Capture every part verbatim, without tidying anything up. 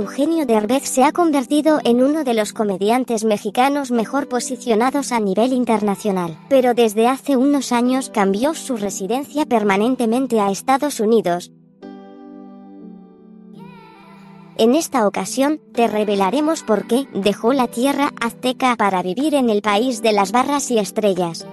Eugenio Derbez se ha convertido en uno de los comediantes mexicanos mejor posicionados a nivel internacional, pero desde hace unos años cambió su residencia permanentemente a Estados Unidos. En esta ocasión, te revelaremos por qué dejó la tierra azteca para vivir en el país de las barras y estrellas.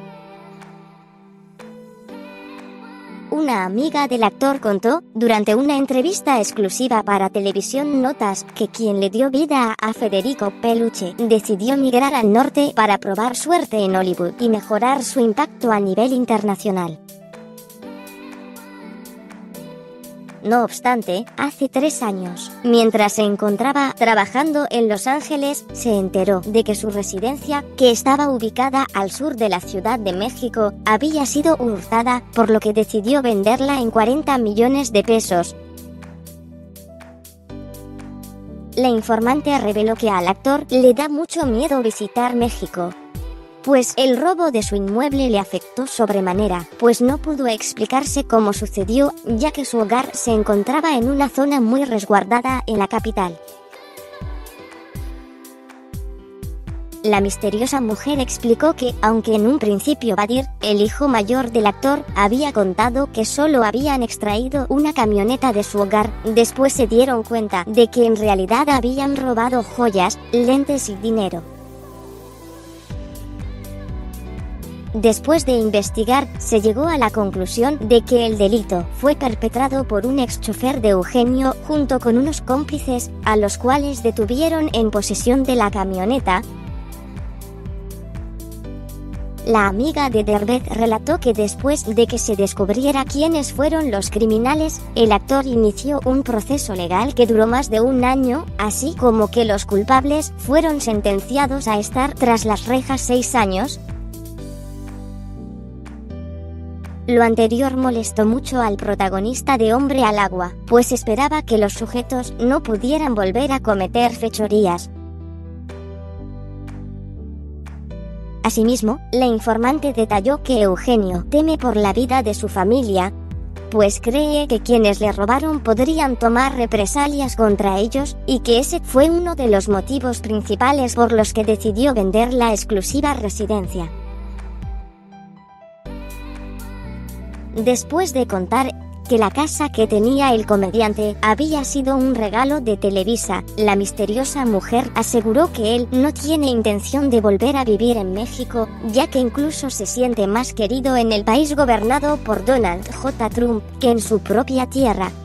Una amiga del actor contó, durante una entrevista exclusiva para Televisión Notas, que quien le dio vida a Federico Peluche decidió migrar al norte para probar suerte en Hollywood y mejorar su impacto a nivel internacional. No obstante, hace tres años, mientras se encontraba trabajando en Los Ángeles, se enteró de que su residencia, que estaba ubicada al sur de la Ciudad de México, había sido hurtada, por lo que decidió venderla en cuarenta millones de pesos. La informante reveló que al actor le da mucho miedo visitar México, pues el robo de su inmueble le afectó sobremanera, pues no pudo explicarse cómo sucedió, ya que su hogar se encontraba en una zona muy resguardada en la capital. La misteriosa mujer explicó que, aunque en un principio Badir, el hijo mayor del actor, había contado que solo habían extraído una camioneta de su hogar, después se dieron cuenta de que en realidad habían robado joyas, lentes y dinero. Después de investigar, se llegó a la conclusión de que el delito fue perpetrado por un ex chofer de Eugenio junto con unos cómplices, a los cuales detuvieron en posesión de la camioneta. La amiga de Derbez relató que después de que se descubriera quiénes fueron los criminales, el actor inició un proceso legal que duró más de un año, así como que los culpables fueron sentenciados a estar tras las rejas seis años. Lo anterior molestó mucho al protagonista de Hombre al Agua, pues esperaba que los sujetos no pudieran volver a cometer fechorías. Asimismo, la informante detalló que Eugenio teme por la vida de su familia, pues cree que quienes le robaron podrían tomar represalias contra ellos, y que ese fue uno de los motivos principales por los que decidió vender la exclusiva residencia. Después de contar que la casa que tenía el comediante había sido un regalo de Televisa, la misteriosa mujer aseguró que él no tiene intención de volver a vivir en México, ya que incluso se siente más querido en el país gobernado por Donald J. Trump que en su propia tierra.